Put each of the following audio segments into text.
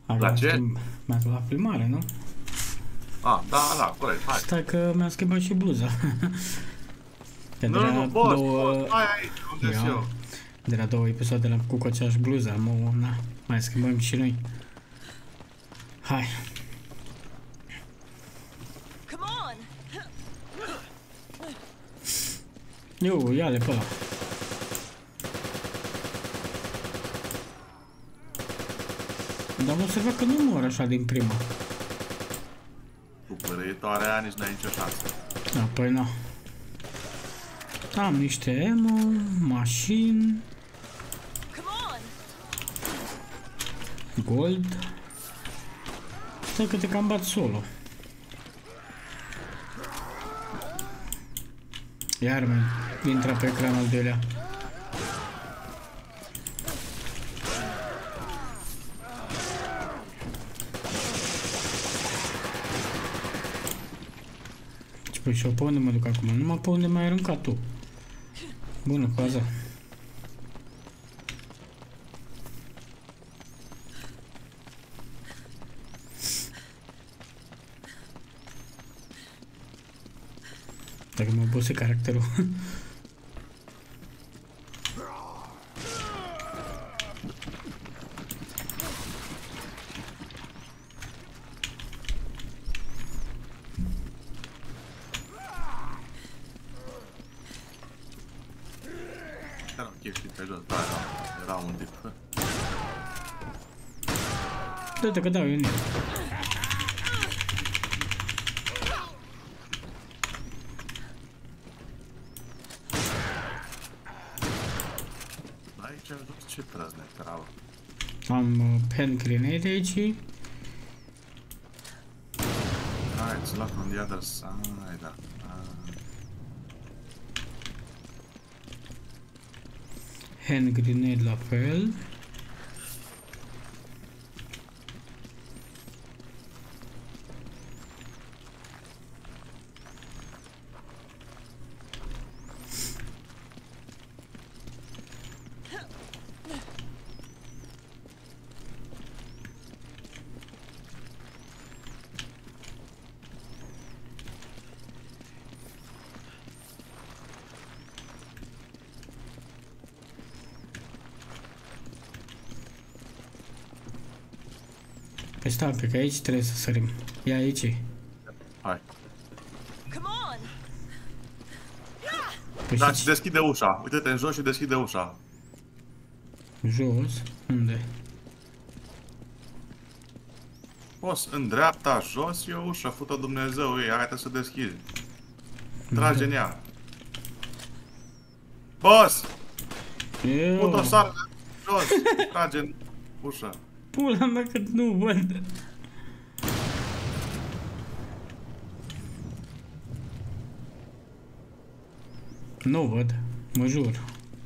La ce? La filmare, nu? Ah, da, corect, hai. Stai că mi-a schimbat și bluza. Nu, boss, hai aici, unde sunt eu. De la 2 episoade cu aceeași bluză, na, mai schimbăm și noi. Hai. Ia-le pe ăla. Dar am observat că nu mor așa din prima. Cu părăitoarea aia nici n-ai nicio șansă. Da, păi nu. Am niște ammo, mașini. Gold. Stai că te cam bat solo. Iar intră pe ecran al doilea. Păi și-o pe unde mă duc acum? Numai pe unde m-ai aruncat tu. Bună, coaza. Dacă mă obose caracterul. Era o chestie pe jos, da, era un tip. Dă-te că dau eu în el. Aici am văzut ce trăzne, travă. Am pen grenade aici. Hai, it's locked on the other side, da. Hand grenade la fel. Păi stai un pic, aici trebuie să sărim. Ia aici. Hai. Păi Da, și deschide ușa. Uite-te în jos și deschide ușa. Jos? Unde? Boss, în dreapta, jos e o ușă, fut-o Dumnezeu ei, arată să deschizi. Trage în ea. Boss! Fut-o sară jos, trage în ușă. Pula mea că nu văd. Nu văd, mă jur.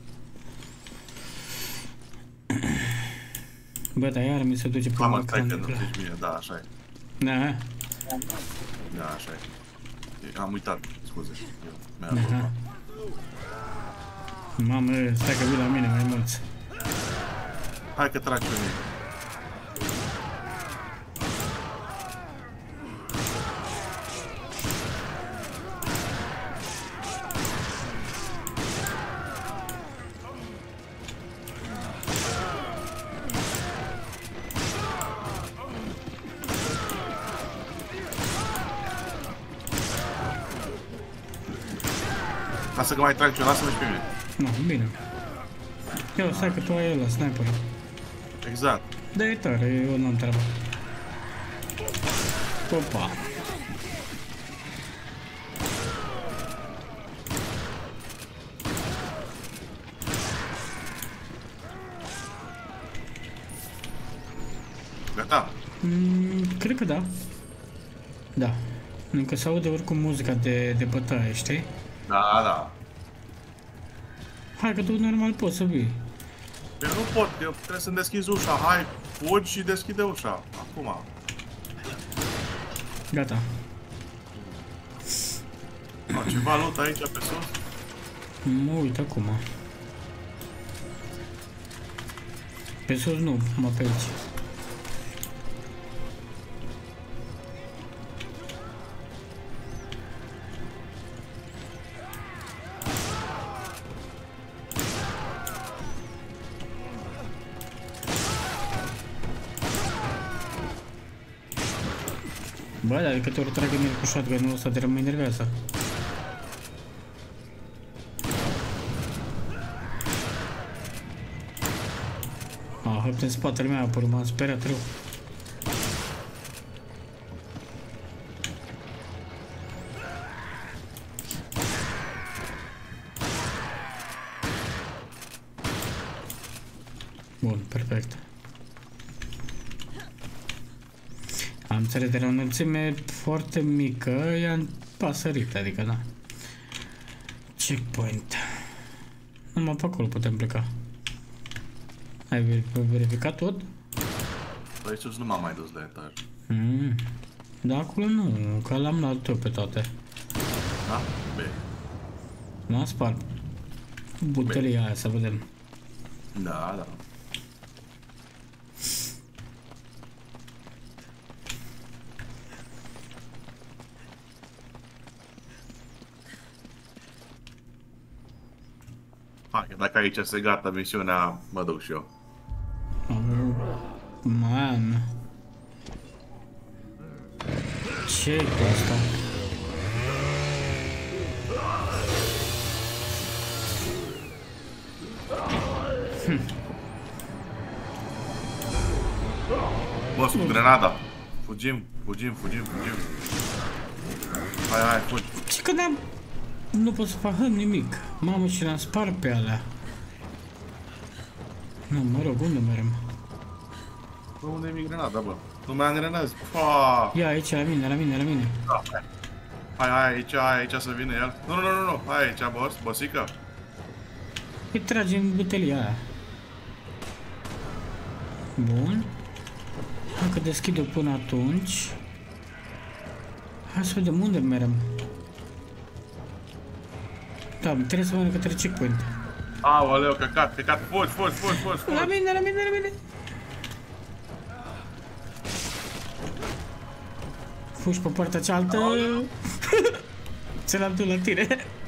Bă, dar iar mi se duce pe Mamă, un stai ecran că de nu clar. zici bine, da, așa e. Da, Da, așa e. Am uitat, scuze. da. Mamă, stai că vii la mine mai mulți. Hai că trag pe mine. Lasă că mai trag ce, lasă-mă și pe mine. Nu, bine. Eu, stai că tu ai ăla, sniperul. Exact. Da, e tare, eu n-am treabă. Opa. Gata. Cred că da. Da. Încă se aude oricum muzica de bătaie, știi? Da, da. Hai că tu normal poți să vii. Eu nu pot, eu trebuie să-mi deschizi ușa. Hai, fugi și deschide ușa. Acum. Gata. Au ceva loot aici pe sus? Mă uit acum. Pe sus nu, mă pe aici. Bă, dar de câte ori trag în el cu shotgun-ul ăsta de mă enervează. Hăpt în spatele meu a apărut, m-am speriat rău. Bun, perfect. Am înțeles, de la o înălțime foarte mică, i-am pasărit, adică da. Checkpoint. Numai pe acolo putem pleca. Ai verificat tot? Păi sus nu m-am mai dus la etaj. Da, acolo nu, că l-am luat tot pe toate. Da? Bine. M-am spart butelia aia, să vedem. Da, da. Hai, că dacă aici se gata misiunea, mă duc și eu. Man. Ce-i cu asta? Boss, cu grenada. Fugim. Hai, fugi. Și că n-am... Nu pot să fac nimic. Mamă, și l-am spart pe alea. Nu, mă rog, unde merem? Bă, unde e grenada, bă? Nu mai am grenăzi. Paaaa! Ia aici, la mine. Da, hai, aici să vină el. Nu, hai aici, boss, bossică. Îi tragem butelia aia. Bun. Dacă deschid-o până atunci... Hai să vedem unde merem. Da, trebuie să mergem către checkpoint. Aoleu, căcat, fugi. La mine. Fugi pe partea cealaltă. Ți-l-am dus la tine.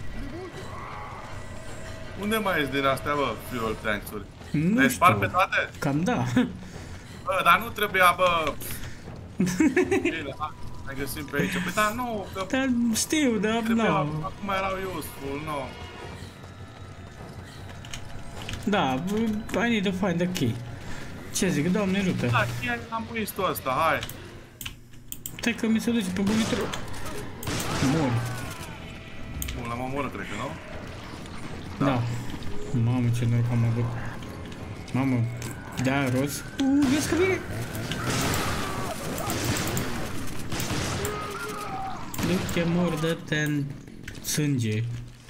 Unde mai ești din astea, bă, fuel tanks-uri? Nu Le știu. spart pe toate? Cam da. Bă, dar nu trebuia, bă. Bine, mai găsim pe aici. Păi, dar nu, că Dar știu, dar trebuia, nu. acum erau useful, nu. Da, I need to find the key. Ce zic, Doamne ajută. Da, chiar am pus ăsta, hai. Stai că mi se duce pe monitorul. Mor. Bun, l-am omorât, cred că, nu? Da. Mamă, ce noroc am avut. Mamă, da, roz. Vezi că vine. Du-te, mor, dă-te în sânge.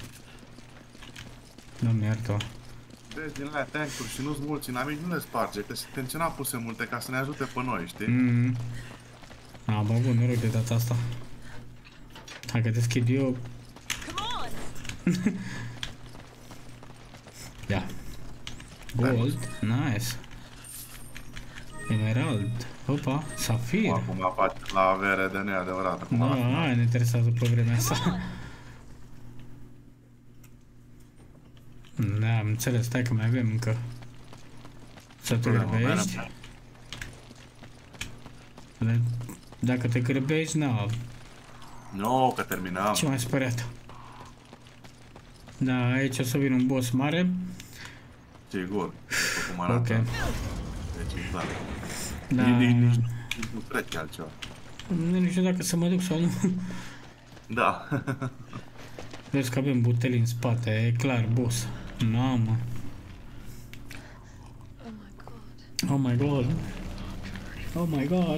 Doamne, iartă-o. Vezi, din alea tank-uri și nu-ți mulți inamici, nu le sparge, că se intenționa puse multe ca să ne ajute pe noi, știi? Am avut noroc de data asta. Dacă deschid eu... Da. Gold, nice. Emerald, opa, safir. Acum faci la avere de neadevărat. Acum Da, aia ne interesează pe vremea asta. Da, am înțeles, stai că mai avem încă. Să te grăbești. Dacă te grăbești, nu. Nu, că terminam. Ce mai speriat? Da, aici o să vină un boss mare. Sigur, după cum arată. Ok. Deci, da. Da. Nici nu trece altceva. Nu știu dacă să mă duc sau nu. Da. Vezi că avem butelii în spate, e clar, boss. Mamă. Oh my god. Oh my god.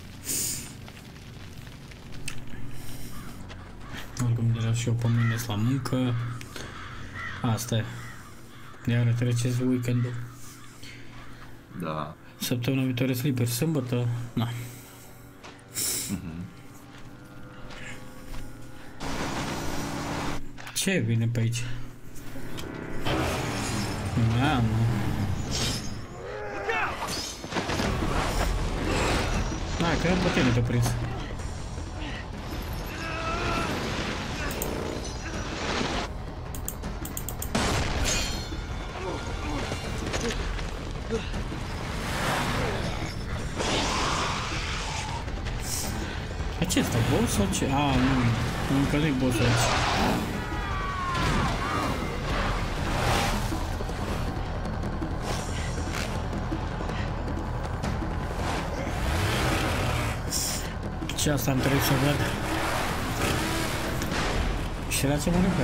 Oricum deja și eu pe mine la muncă. Asta e. Iar treceți weekendul. Da. Săptămâna viitoare sunt liber, sâmbătă, na. Ce vine pe aici? Mamă. Hai, că pe tine te-a prins. ce asta? Boss sau ce? A, nu, încă nu-i boss aici. Și asta am trebuit să văd. Și la ce mă refer?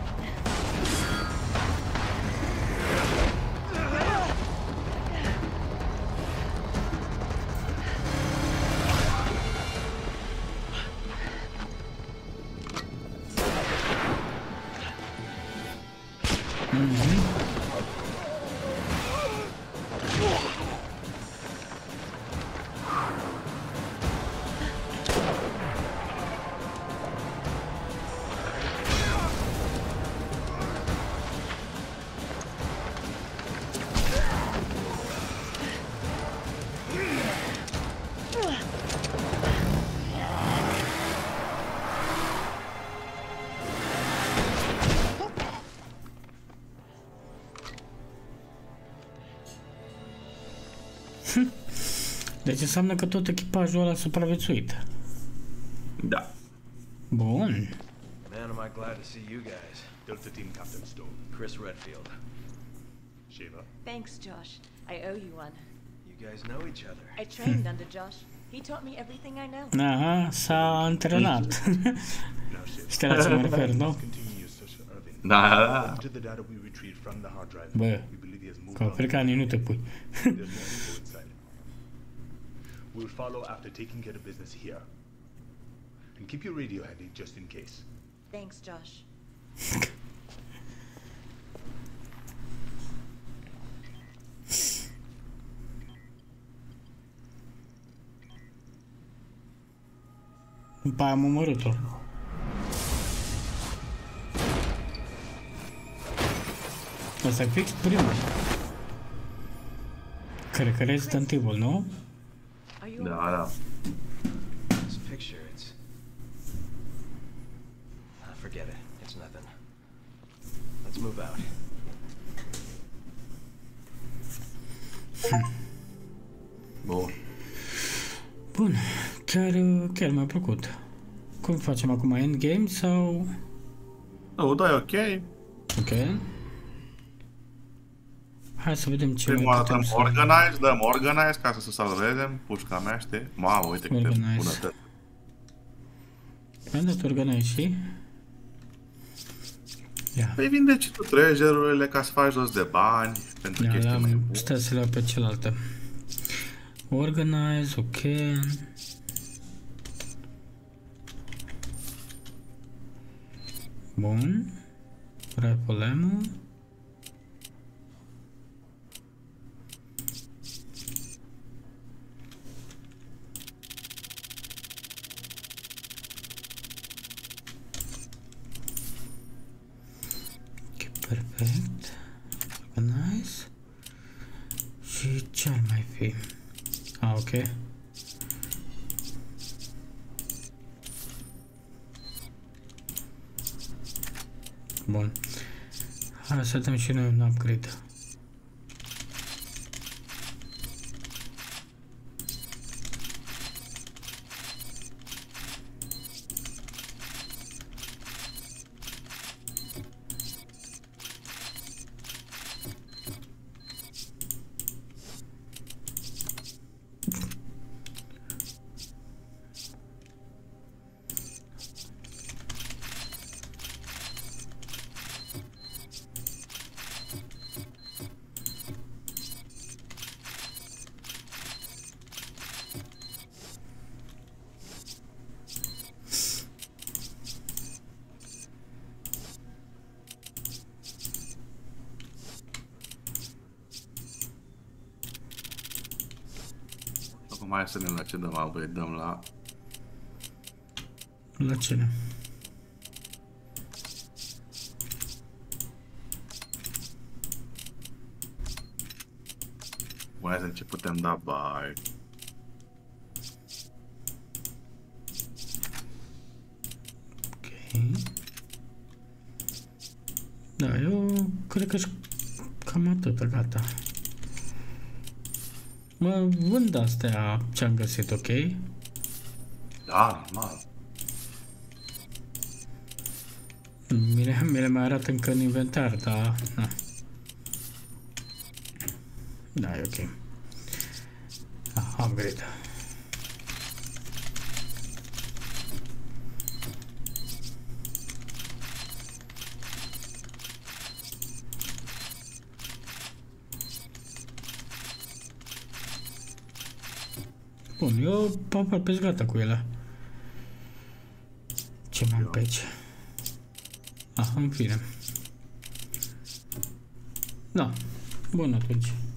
Deci înseamnă că tot echipajul ăla a supraviețuit. Da. Bun. Man, am I glad to see you guys. Delta Team Captain Stone. Chris Redfield. Shiva. Thanks, Josh. I owe you one. You guys know each other. I trained under Josh. He taught me everything I know. Aha, s-a antrenat. Now, Shiva. Știi la ce mă refer, nu? Continues such Irving. Da, da. According to the data we retrieved from the hard drive, Bă, we believe he has moved că on. africanii nu te pui. There's more info inside. We will follow after taking care of business here. And keep your radio handy just in case. Thanks, Josh. După aia am omorât-o. Asta e fix primul. Cred că Resident Evil, nu? Are you Da, alright? da. This picture, it's... forget it. It's nothing. Let's move out. Bun. Bun, chiar mi-a plăcut. Cum facem acum? Endgame sau... Nu, da, e ok. Ok. Hai să vedem ce Prima mai dată putem dăm să... organize, dăm organize ca să se salveze. Pușca mea, știi? Mamă, uite câte Organize. bunătăți. Mi-am dat organize și... Ia. Păi vindeci tu treasure-urile ca să faci jos de bani pentru Ia, chestii mai am bune. stai să le iau pe celelalte. Organize, ok. Bun. Rifle ammo. Ok, perfect. Organize. Și ce ar mai fi? Ah, ok. Bun. Hai să dăm și noi un upgrade. Acum hai să ne la ce dăm upgrade, dăm la... La cine? Bun, hai să ce putem da bani. Ok. Da, eu cred că cam atât, gata. Mă vând astea ce-am găsit, ok? Da, normal. Mi le mai arată încă în inventar, dar... Na. Da, e ok. Upgrade. Bun, eu aproape gata cu ele. Ce mai am pe aici? În fine. Da. Bun atunci.